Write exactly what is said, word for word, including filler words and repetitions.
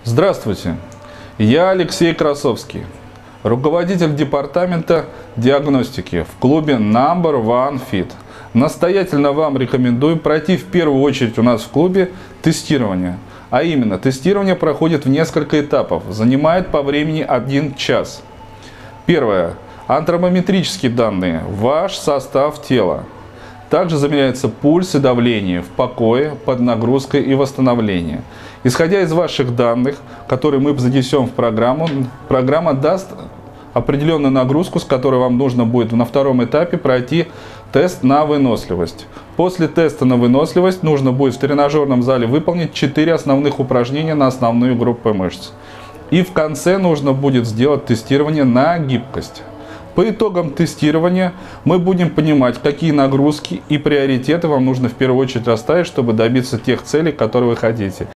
Здравствуйте, я Алексей Красовский, руководитель департамента диагностики в клубе Number One Fit. Настоятельно вам рекомендую пройти в первую очередь у нас в клубе тестирование. А именно, тестирование проходит в несколько этапов, занимает по времени один час. Первое. Антропометрические данные, ваш состав тела. Также замеряется пульс и давление в покое, под нагрузкой и восстановлении. Исходя из ваших данных, которые мы занесем в программу, программа даст определенную нагрузку, с которой вам нужно будет на втором этапе пройти тест на выносливость. После теста на выносливость нужно будет в тренажерном зале выполнить четыре основных упражнения на основные группы мышц. И в конце нужно будет сделать тестирование на гибкость. По итогам тестирования мы будем понимать, какие нагрузки и приоритеты вам нужно в первую очередь расставить, чтобы добиться тех целей, которые вы хотите.